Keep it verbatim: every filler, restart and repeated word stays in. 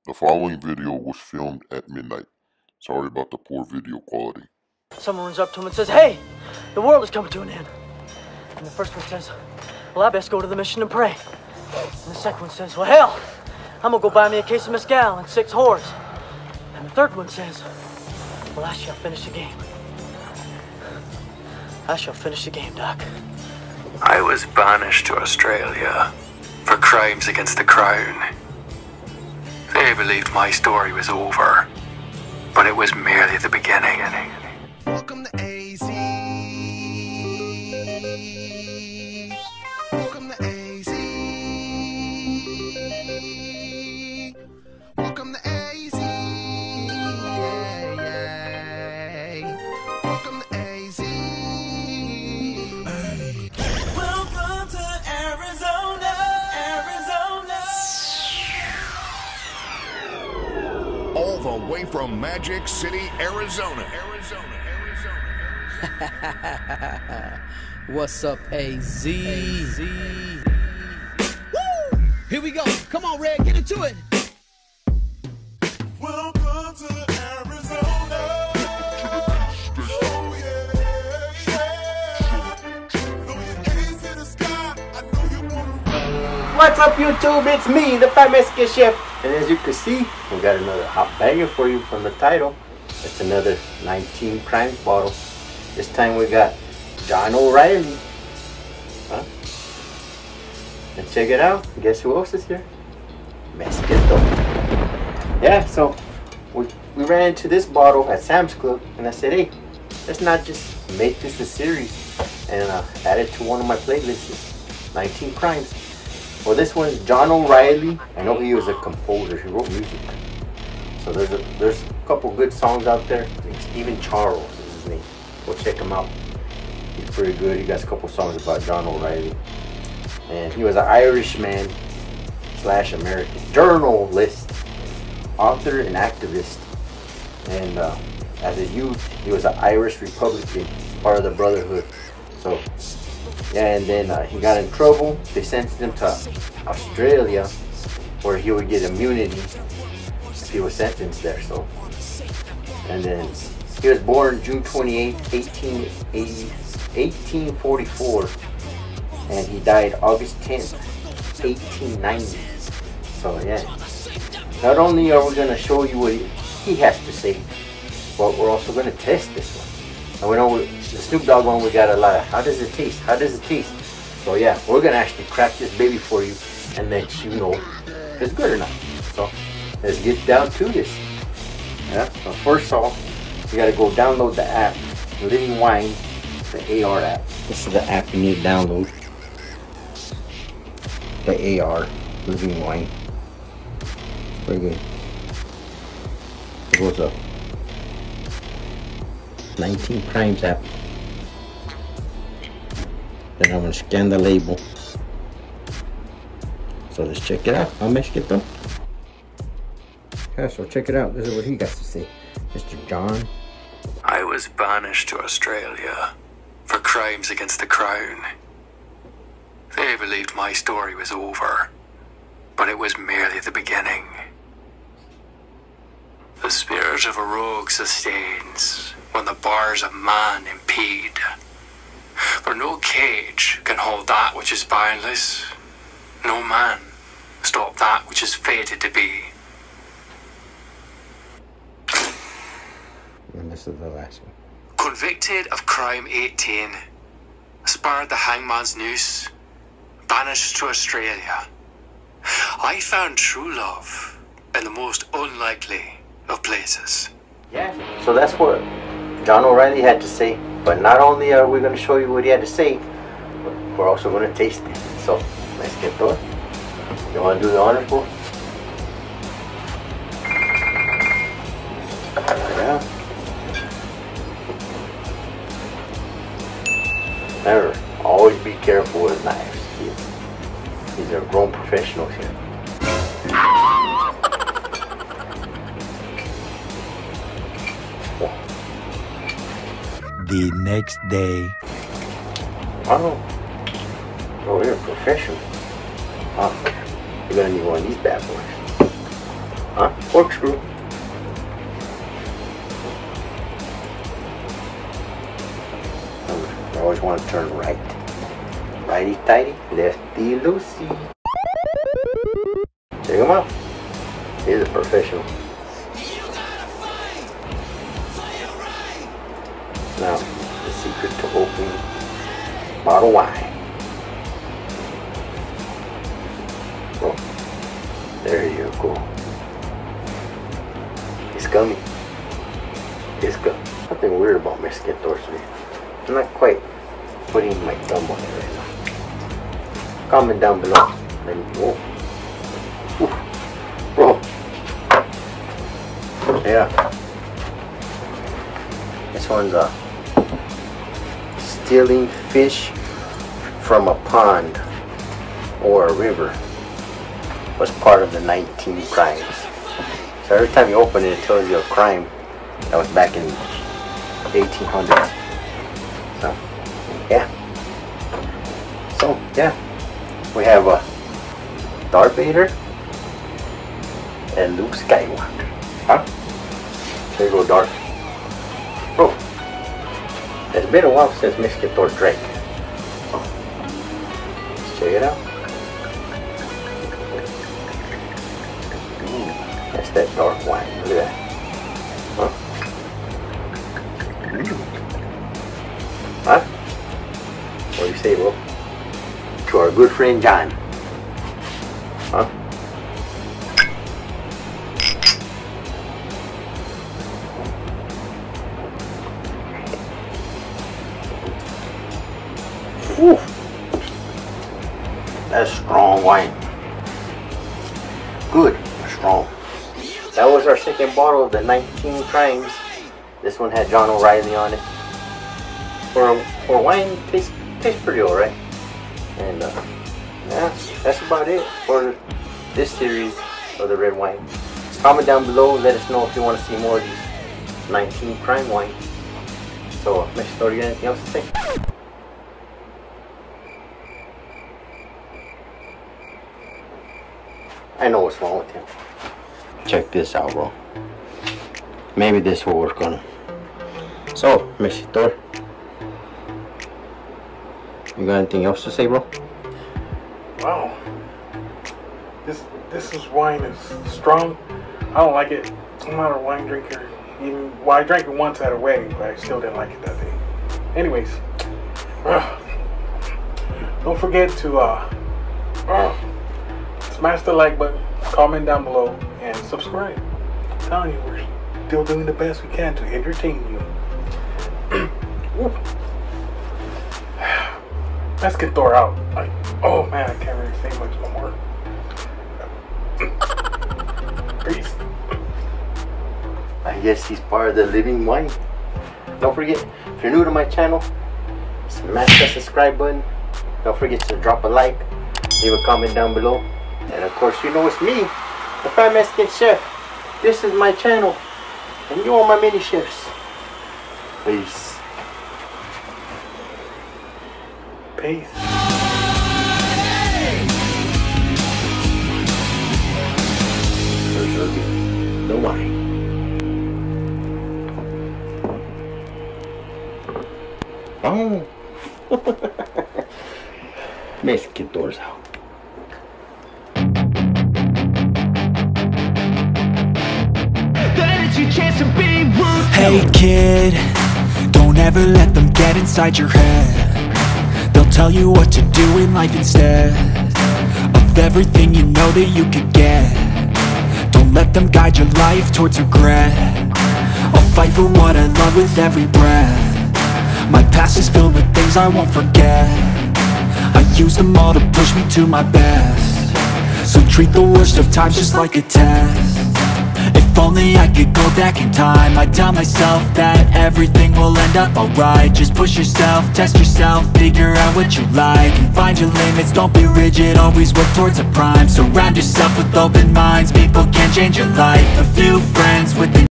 The following video was filmed at midnight. Sorry about the poor video quality. Someone runs up to him and says, "Hey, the world is coming to an end." And the first one says, "Well, I best go to the mission and pray." And the second one says, "Well, hell, I'm gonna go buy me a case of mezcal and six whores." And the third one says, "Well, I shall finish the game. I shall finish the game, Doc." I was banished to Australia for crimes against the Crown. They believed my story was over, but it was merely the beginning. Welcome to A Z. Welcome to A Z. Welcome to A Z. Yeah, yeah. Welcome to A Z. Hey. Welcome to Arizona, Arizona. All the way from Magic City, Arizona. Arizona, Arizona. What's up, A Z? A Z. Woo! Here we go. Come on, Red, get into it. Welcome to Arizona. Oh, yeah, yeah. Throw your hands in the sky. I know you wanna. What's up, YouTube? It's me, the Phat Chef, and as you can see, we got another hot banger for you from the title. It's another nineteen Crimes bottle. This time we got John O'Reilly. Huh? And check it out. Guess who else is here? Mezquito. Yeah, so we, we ran into this bottle at Sam's Club, and I said, hey, let's not just make this a series and uh, add it to one of my playlists. nineteen Crimes. Well, this one's John O'Reilly. I know he was a composer. He wrote music. So there's a, there's a couple good songs out there. Stephen Charles is his name. Go check him out. He's pretty good. He got a couple songs about John O'Reilly. And he was an Irishman slash American journalist, author, and activist. And uh, as a youth, he was an Irish Republican, part of the Brotherhood. So, yeah, and then uh, he got in trouble. They sentenced him to Australia, where he would get immunity if he was sentenced there. So, and then he was born June twenty-eighth, eighteen eighty, eighteen forty-four, and he died August tenth, eighteen ninety. So yeah, not only are we gonna show you what he has to say, but we're also gonna test this one. And we know we, the Snoop Dogg one, we got a lot of how does it taste? How does it taste? So yeah, we're gonna actually crack this baby for you and let you know if it's good or not. So let's get down to this. Yeah. So first off, you gotta go download the app, Living Wine, the A R app. This is the app you need to download. The A R, Living Wine. Very good. It goes up. nineteen Crimes app. Then I'm gonna scan the label. So let's check it out. I'll make it though. Yeah, so check it out. This is what he got to say. Mister John. I was banished to Australia for crimes against the Crown. They believed my story was over, but it was merely the beginning. The spirit of a rogue sustains when the bars of man impede. For no cage can hold that which is boundless. No man stop that which is fated to be. And this is the last one. Convicted of crime eighteen, spared the hangman's noose, banished to Australia. I found true love in the most unlikely of places. Yeah. So that's what John O'Reilly had to say. But not only are we going to show you what he had to say, but we're also going to taste it. So let's get to it. You want to do the honors, bro? Yeah. Remember, always be careful with knives. These, these are grown professionals here. The next day. Oh, oh, you're a professional. Huh? You're gonna need one of these bad boys. Huh? corkscrew. You always want to turn right. Righty tighty, lefty loosey. Check him out. He's a professional. Now, the secret to opening bottle wine. Oh, there you go. It's gummy. It's gummy. Nothing weird about Mexican torso. I'm not quite putting my thumb on it right now. Comment down below. Let me go. Oof. Bro. Yeah. This one's a stealing fish from a pond or a river was part of the nineteen crimes. So every time you open it, it tells you a crime that was back in eighteen hundreds. So yeah. So yeah, we have a Darth Vader and Luke Skywalker. Huh? There you go, Darth. Bro, it's been a while since Mexican Thor drank. Let's check it out. Ooh, that's that dark wine. Look at that. Huh? Ooh. Huh? What do you say, bro? To our good friend John. Huh? Whew. That's strong wine. Good, strong. That was our second bottle of the nineteen crimes. This one had John O'Reilly on it. For for wine, tastes tastes pretty alright. And uh, yeah, that's about it for this series of the red wine. Comment down below. Let us know if you want to see more of these nineteen crime wines. So, Mister Thor, you got anything else to say? I know what's wrong with him. Check this out, bro. Maybe this will work on him. So, Mister Thor, you got anything else to say, bro? Wow. This this is wine is strong. I don't like it. I'm not a wine drinker. Even well, I drank it once at a wedding, but I still didn't like it that day. Anyways, uh, don't forget to uh, uh, smash the like button, comment down below, and subscribe. I'm telling you, we're still doing the best we can to entertain you. Let's get Thor out. Like, oh man, I can't really say much no more. Peace. I guess he's part of the living wine. Don't forget, if you're new to my channel, smash that subscribe button. Don't forget to drop a like, leave a comment down below. And of course, you know it's me, the Phat Mexican Chef. This is my channel, and you are my mini chefs. Peace. Peace. The wine. Oh. Mexican Thor's out. Hey kid, don't ever let them get inside your head. They'll tell you what to do in life instead of everything you know that you could get. Don't let them guide your life towards regret. I'll fight for what I love with every breath. My past is filled with things I won't forget. I use them all to push me to my best. So treat the worst of times just like a test. If only I could go back in time, I'd tell myself that everything will end up alright. Just push yourself, test yourself, figure out what you like, and find your limits, don't be rigid, always work towards a prime. Surround yourself with open minds, people can change your life. A few friends with